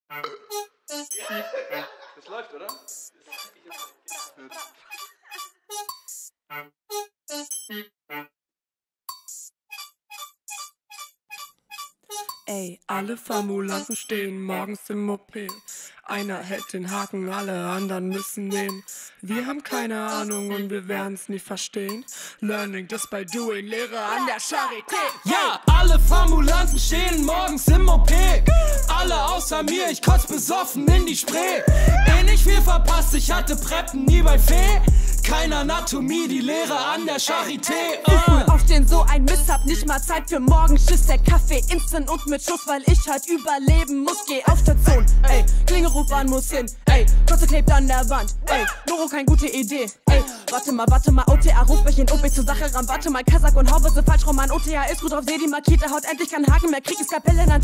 Das läuft, oder? Ey, alle Formulanten stehen morgens im OP. Einer hält den Haken, alle anderen müssen nähen. Wir haben keine Ahnung und wir werden's nie verstehen. Learning just by doing, Lehre an der Charité. Ja, alle Formulanten stehen morgens im OP. Alle außer mir, ich kotz besoffen in die Spree. Nicht viel verpasst, ich hatte Preppen nie bei Fee. Keine Anatomie, die Lehre an der Charité. Aufstehen, so ein Mist, hab nicht mal Zeit für Morgenschiss. Der Kaffee instant und mit Schuss, weil ich halt überleben muss. Geh auf Station, ey, Klingelruf an muss hin, ey, Kotze klebt an der Wand, ey, Loro, kein gute Idee, ey, warte mal, OTA ruft mich in OP zur Sache ran, warte mal, Kasach und Haube sind falsch rum, Mann, OTA ist gut drauf, seh die markierte Haut, endlich kein Haken mehr, krieg ich Skapelle in der Hand,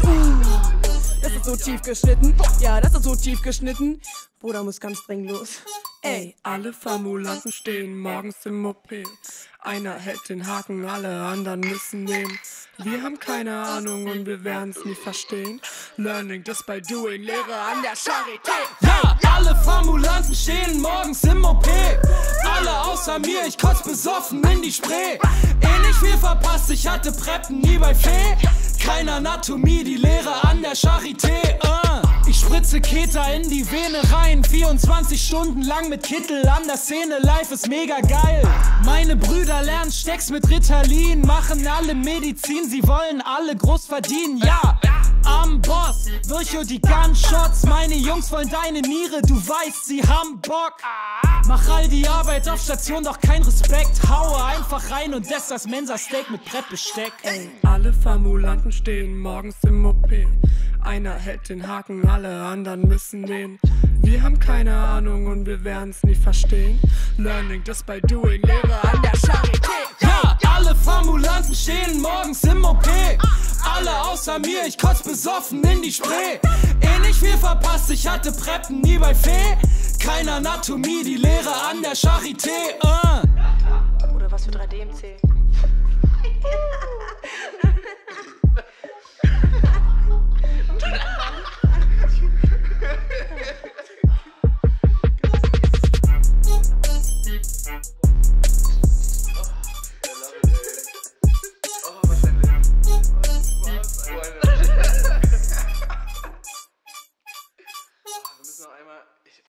das ist so tief geschnitten, ja, das ist so tief geschnitten, Bruder muss ganz dringend los. Ey, alle Formulanten stehen morgens im OP. Einer hält den Haken, alle anderen müssen nähen. Wir haben keine Ahnung und wir werden's nie verstehen. Learning just by doing, Lehre an der Charité. Ja, alle Formulanten stehen morgens im OP. Alle außer mir, ich kotz besoffen in die Spree. Nicht viel verpasst, ich hatte Preppen nie bei Fee. Keine Anatomie, die Lehre an der Charité. Ich spritze Keter in die Vene rein, 24 Stunden lang mit Kittel an der Szene, life ist mega geil. Meine Brüder lernen Stecks mit Ritalin, machen alle Medizin, sie wollen alle groß verdienen, ja. Am Boss, Vircho die Gunshots, meine Jungs wollen deine Niere, du weißt, sie haben Bock. Mach all die Arbeit auf Station, doch kein Respekt, haue einfach rein und ess das Mensa-Steak mit Brettbesteck. Ey, alle Formulanten stehen morgens im OP. Einer hält den Haken, alle anderen müssen nähen. Wir haben keine Ahnung und wir werden's nie verstehen. Learning just by doing, Lehre an der Charité. Ja, alle Formulanten stehen morgens im OP. Alle außer mir, ich kotz besoffen in die Spree. Nicht viel verpasst, ich hatte Preppen nie bei Fee. Keine Anatomie, die Lehre an der Charité.